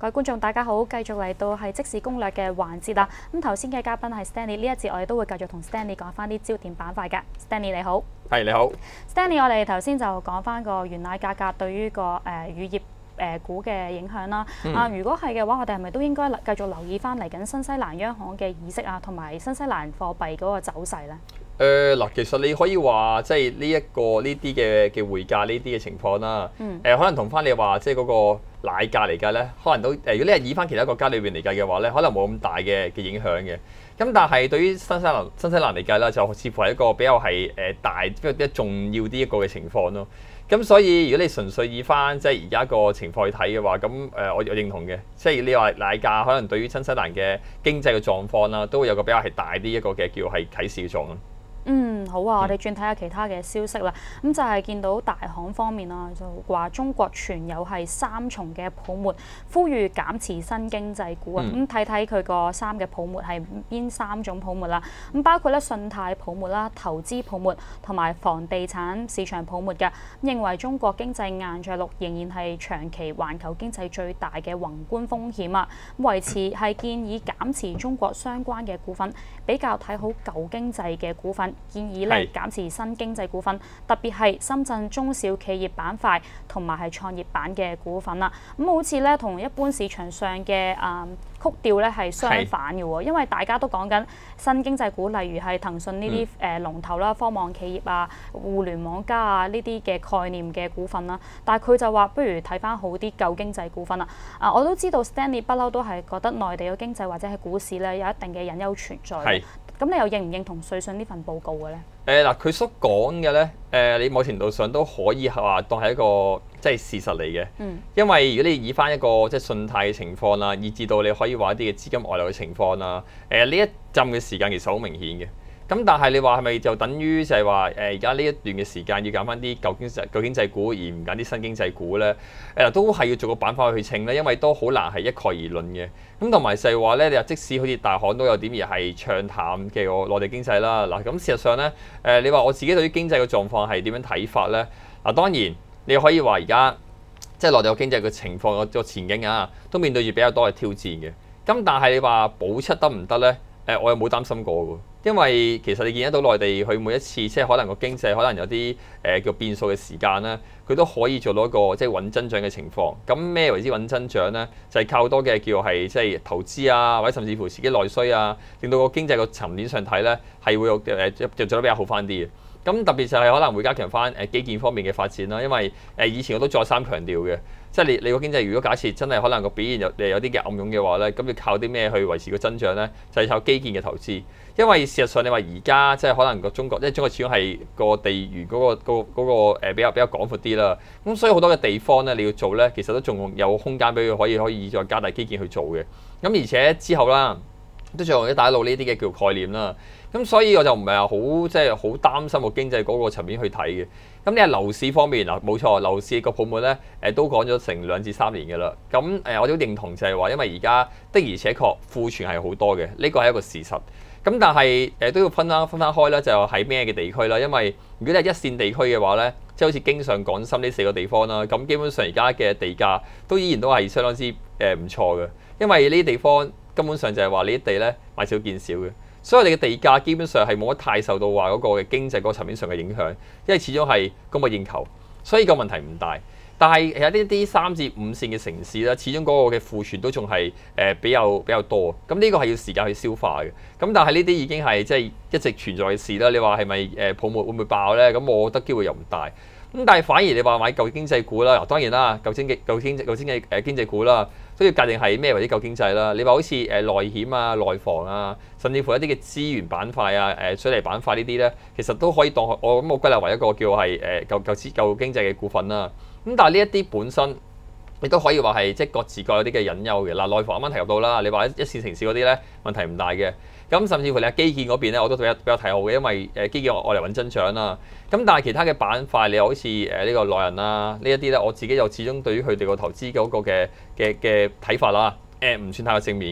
位觀眾大家好，繼續嚟到係即時攻略嘅環節啦。咁頭先嘅嘉賓係 Stanley， 呢一節我哋都會繼續同 Stanley 講翻啲焦點板塊嘅。Stanley 你好， 係你好。 Stanley， 我哋頭先就講翻個原奶價格對於個乳業股嘅影響啦。如果係嘅話，我哋係咪都應該繼續留意翻嚟緊新西蘭央行嘅議息啊，同埋新西蘭貨幣嗰個走勢咧？ 嗱，其實你可以話即係呢啲嘅匯價呢啲嘅情況啦。可能同翻你話即係嗰個奶價嚟計咧，可能都如果你係以翻其他國家裏邊嚟計嘅話咧，可能冇咁大嘅影響嘅。咁但係對於新西蘭嚟計啦，就似乎係一個比較係大比較重要啲一個嘅情況咯。咁所以如果你純粹以翻即係而家個情況去睇嘅話，咁我認同嘅，即係你話奶價可能對於新西蘭嘅經濟嘅狀況啦，都會有個比較係大啲一個嘅叫係啟示嘅作用。 好啊，我哋轉睇下其他嘅消息啦。咁就係見到大行方面啦，就話中國存有係3重嘅泡沫，呼籲減持新經濟股啊。咁睇睇佢個3嘅泡沫係邊3種泡沫啦。咁包括咧信貸泡沫啦、投資泡沫同埋房地產市場泡沫嘅。咁認為中國經濟硬着陸仍然係長期環球經濟最大嘅宏觀風險啊。維持係建議減持中國相關嘅股份，比較睇好舊經濟嘅股份。建議咧減持新經濟股份，特別係深圳中小企業板塊同埋係創業板嘅股份啦。咁好似咧同一般市場上嘅曲調咧係相反嘅喎，因為大家都講緊新經濟股，例如係騰訊呢啲龍頭啦、科網企業啊、互聯網加啊呢啲嘅概念嘅股份啦。但係佢就話不如睇翻好啲舊經濟股份啦。我都知道 Stanley 不嬲都係覺得內地嘅經濟或者係股市咧有一定嘅隱憂存在。咁你又認唔認同瑞信呢份報告嘅咧？ 嗱，佢所講嘅咧，你某程度上都可以話當係一個即係事實嚟嘅。因為如果你以翻一個即係信貸嘅情況啦，以至到你可以話一啲嘅資金外流嘅情況啦，呢一陣嘅時間其實好明顯嘅。咁但係你話係咪就等於就係話而家呢一段嘅時間要揀翻啲舊經濟股而唔揀啲新經濟股咧？都係要做個板塊去稱咧，因為都好難係一概而論嘅。咁同埋就係話咧，你話即使好似大行都有點而係唱淡嘅個內地經濟啦。嗱，咁事實上咧，你話我自己對於經濟嘅狀況係點樣睇法咧？嗱，當然你可以話而家即係內地個經濟嘅情況個前景啊，都面對住比較多嘅挑戰嘅。咁但係你話保七得唔得咧？我又冇擔心過喎。因為其實你見得到內地佢每一次即係可能個經濟可能有啲叫變數嘅時間咧，佢都可以做到一個即係穩增長嘅情況。咁咩為之穩增長咧？就係靠多嘅叫係即係投資啊，或者甚至乎自己內需啊，令到個經濟個層面上睇咧係會有就做得比較好翻啲嘅。咁特別就係可能會加強翻基建方面嘅發展啦，因為以前我都再三強調嘅，即係你個經濟如果假設真係可能個表現有啲嘅暗湧嘅話咧，咁要靠啲咩去維持個增長咧？就係靠基建嘅投資。因為事實上你話而家即係可能個中國，因為中國始終係個地緣嗰個比較廣闊啲啦，咁所以好多嘅地方咧你要做咧，其實都仲有空間俾佢可以再加大基建去做嘅。咁而且之後啦，都仲有一帶一路呢啲嘅叫概念啦。咁所以我就唔係話好即係好擔心個經濟嗰個層面去睇嘅。咁你係樓市方面嗱，冇錯，樓市個泡沫咧都講咗成2至3年嘅啦。咁我都認同就係話，因為而家的而且確庫存係好多嘅，呢個係一個事實。咁但係都要分開啦，就係咩嘅地區啦。因為如果你係一線地區嘅話咧，即係好似京上廣深呢4個地方啦，咁基本上而家嘅地價都依然都係相當之唔錯嘅。因為呢啲地方根本上就係話呢啲地咧買少見少嘅。所以你嘅地價基本上係冇乜太受到話嗰個嘅經濟嗰個層面上嘅影響，因為始終係供不應求，所以個問題唔大。但係有啲3至5線嘅城市咧，始終嗰個嘅庫存都仲係比較多，咁呢個係要時間去消化嘅。咁但係呢啲已經係即係一直存在嘅事啦。你話係咪泡沫會唔會爆咧？咁我覺得機會又唔大。咁但係反而你話買舊經濟股啦，當然啦，舊經濟股啦，都要界定係咩為之舊經濟啦。你話好似內險啊、內房啊，甚至乎一啲嘅資源板塊啊、水泥板塊呢啲咧，其實都可以當我歸納為一個叫係舊經濟嘅股份啦。咁但係呢一啲本身，你都可以話係即係各自各有啲嘅隱憂嘅。嗱，內房啱啱提及到啦，你話一線城市嗰啲咧問題唔大嘅。咁甚至乎你喺基建嗰邊咧，我都比較睇好嘅，因為基建我嚟穩增長啦。咁但係其他嘅板塊，你好似呢個內銀啦，呢一啲咧，我自己又始終對於佢哋個投資嗰個嘅睇法啦，唔算太過正面嘅。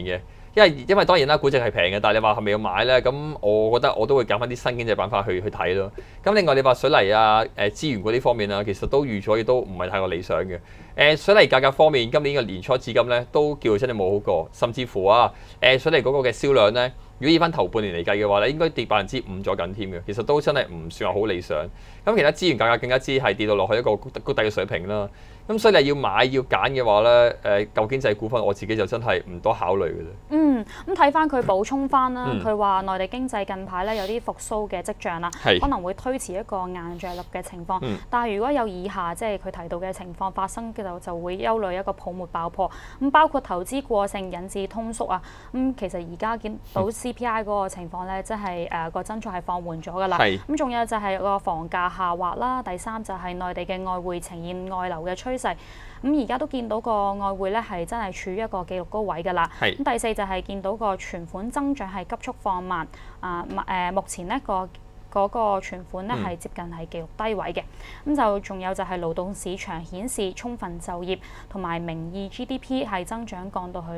因為當然啦，估值係平嘅，但係你話係咪要買咧？咁我覺得我都會揀翻啲新經濟板塊去睇咯。咁另外你話水泥啊、資源嗰啲方面啊，其實都預咗，亦都唔係太過理想嘅。水泥價格方面，今年嘅年初至今咧，都叫真係冇好過，甚至乎啊，水泥嗰個嘅銷量咧，如果以翻頭半年嚟計嘅話咧，應該跌5%咗緊添嘅。其實都真係唔算話好理想。咁其他資源價格更加之係跌到落去一個谷底嘅水平啦。咁所以你要買要揀嘅話咧，舊經濟股份我自己就真係唔多考慮嘅啫。 咁睇翻佢補充翻啦，佢話內地經濟近排咧有啲復甦嘅跡象啦，可能會推遲一個硬着陸嘅情況。但係如果有以下即係佢提到嘅情況發生嘅就會憂慮一個泡沫爆破。咁包括投資過剩引致通縮啊。其實而家見到 CPI 嗰個情況咧，即係個增速係放緩咗㗎啦。咁仲有就係個房價下滑啦。第三就係內地嘅外匯呈現外流嘅趨勢。咁而家都見到個外匯咧係真係處於一個紀錄高位㗎啦。咁第四就係見到個存款增長係急速放慢。目前呢嗰個存款咧係接近係紀錄低位嘅。咁就仲有就係勞動市場顯示充分就業，同埋名義 GDP 係增長降到去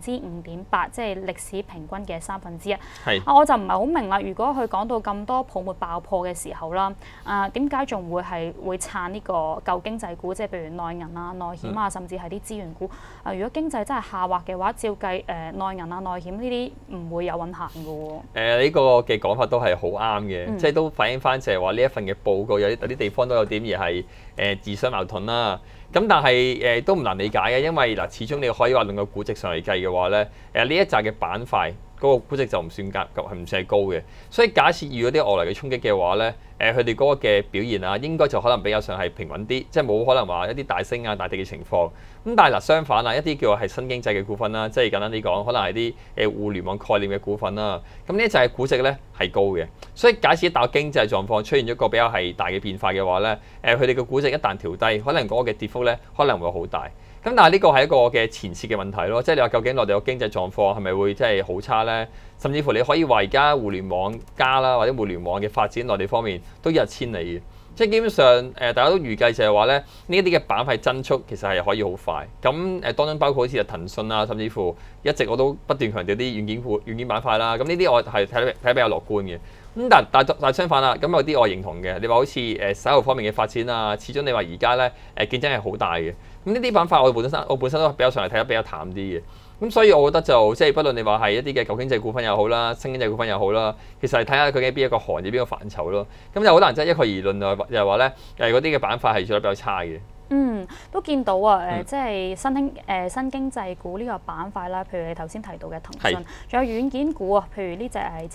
5.8%，即係歷史平均嘅1/3。我就唔係好明啦。如果佢講到咁多泡沫爆破嘅時候啦，點解仲會撐呢個舊經濟股，即係譬如內銀啊、內險啊，甚至係啲資源股？如果經濟真係下滑嘅話，照計內銀啊、內險呢啲唔會有運行嘅喎。 呢個嘅講法都係好啱嘅。即係都反映翻就係話呢一份嘅報告有啲地方都有點而係自相矛盾啦。咁但係都唔難理解嘅，因為嗱始終你可以話論個估值上嚟計嘅話咧，呢一紮嘅板塊嗰個估值就唔算係高嘅。所以假設遇到啲外來嘅衝擊嘅話咧，佢哋嗰個嘅表現啊，應該就可能比較上係平穩啲，即係冇可能話一啲大升啊、大跌嘅情況。咁但係相反啊，一啲叫做係新經濟嘅股份啦，即係簡單啲講，可能係啲互聯網概念嘅股份啦。咁呢就係估值咧係高嘅。所以假設一旦經濟狀況出現咗一個比較係大嘅變化嘅話咧，佢哋嘅估值一旦調低，可能嗰個嘅跌幅咧可能會好大。咁但係呢個係一個嘅前設嘅問題咯，即係你話究竟內地個經濟狀況係咪會真係好差咧？甚至乎你可以話而家互聯網加啦，或者互聯網嘅發展內地方面都一日千里嘅，即係基本上大家都預計就係話咧，呢一啲嘅板塊增速其實係可以好快。咁當中包括好似係騰訊啊，甚至乎一直我都不斷強調啲軟件板塊啦。咁呢啲我係睇得比較樂觀嘅。咁但係相反啦，咁有啲我認同嘅。你話好似手遊方面嘅發展啊，始終你話而家咧競爭係好大嘅。咁呢啲板塊我本身都比較上嚟睇得比較淡啲嘅。咁所以我覺得就即係不論你話係一啲嘅舊經濟股份又好啦，新經濟股份又好啦，其實係睇下佢嘅邊一個行業、邊個範疇咯。咁就好難真係一概而論啊，又係話咧嗰啲嘅板塊係做得比較差嘅。 都見到啊，即係新經濟股呢個板塊啦，譬如你頭先提到嘅騰訊，仲有軟件股啊，譬如呢隻係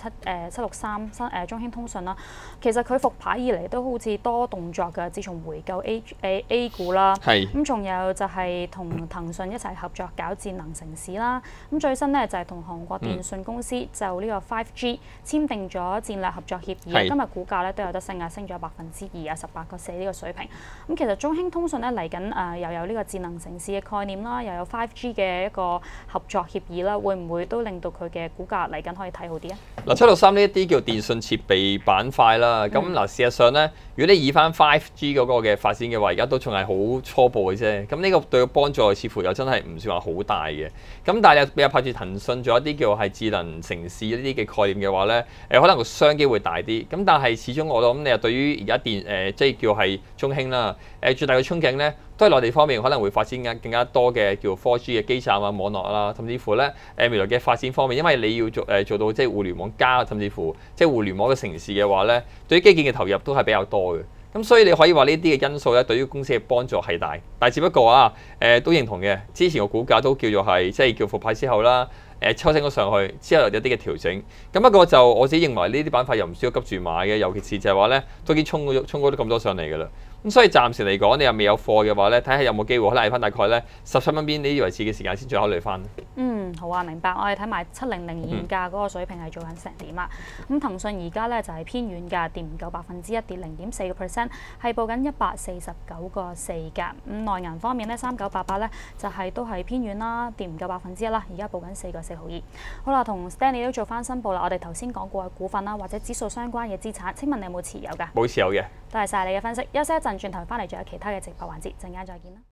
763中興通訊啦。其實佢復牌以嚟都好似多動作㗎，自從回購 A 股啦，咁仲有就係同騰訊一齊合作搞智能城市啦。咁最新呢，就係同韓國電信公司就呢個 5G 簽訂咗戰略合作協議。今日股價咧都有得升啊，升咗2%啊，18.4呢個水平。咁其實中興通訊咧嚟緊又有呢個智能城市嘅概念啦，又有 5G 嘅一個合作協議啦，會唔會都令到佢嘅股價嚟緊可以睇好啲啊？嗱 ，763呢一啲叫電信設備板塊啦，咁事實上咧，如果你以翻 5G 嗰個嘅發展嘅話，而家都仲係好初步嘅啫。咁呢個對佢幫助似乎又真係唔算話好大嘅。咁但係你又拍住騰訊仲有一啲叫係智能城市呢啲嘅概念嘅話咧，可能個商機會大啲。咁但係始終我諗你又對於而家即係叫係中興啦，最大嘅憧憬咧，都係內地方面可能會發展更加多嘅叫 4G 嘅基站啊、網絡啦，甚至乎咧未來嘅發展方面，因為你要做到即係互聯網加，甚至乎即係互聯網嘅城市嘅話咧，對於基建嘅投入都係比較多嘅。咁所以你可以話呢啲嘅因素咧，對於公司嘅幫助係大，但係只不過都認同嘅。之前個股價都叫做係即係叫復牌之後啦，抽升咗上去之後有啲嘅調整。咁不過就我自己認為呢啲板塊又唔需要急住買嘅，尤其是就係話咧都已經衝高咗咁多上嚟㗎啦。咁所以暫時嚟講，你又未有貨嘅話咧，睇下有冇機會可能喺翻大概咧17蚊邊呢啲位置嘅時間先再考慮翻。 好啊，明白。我哋睇埋700現價嗰個水平係做緊成點啦。咁騰訊而家咧就係偏軟㗎，跌唔夠1%，跌0.4%，係報緊149.4㗎。內銀方面咧，3988咧就係都係偏軟啦，跌唔夠1%啦，而家報緊4.42。好啦，同 Stanley 都做翻申報啦。我哋頭先講過嘅股份啦，或者指數相關嘅資產，請問你有冇持有㗎？ 冇持有嘅。 多謝晒你嘅分析，休息一陣，轉頭翻嚟仲有其他嘅直播環節，陣間再見啦。